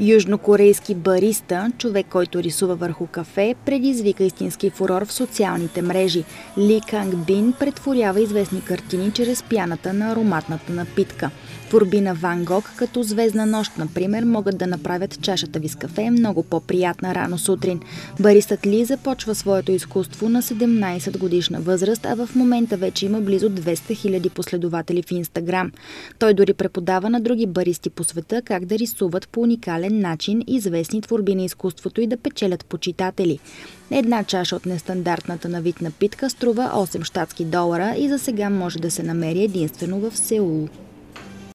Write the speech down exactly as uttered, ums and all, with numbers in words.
Южнокорейски бариста, човек, който рисува върху кафе, предизвика истински фурор в социалните мрежи. Ли Канг Бин претворява известни картини чрез пяната на ароматната напитка. Творби на Ван Гог, като Звездна нощ, например, могат да направят чашата ви с кафе много по-приятна рано сутрин. Баристът Ли започва своето изкуство на седемнайсет годишна възраст, а в момента вече има близо двеста хиляди последователи в Инстаграм. Той дори преподава на други баристи по света как да рисуват по уникален начин известни творби на изкуството и да печелят почитатели. Една чаша от нестандартната на вид напитка струва осем щатски долара и за сега може да се намери единствено в Сеул.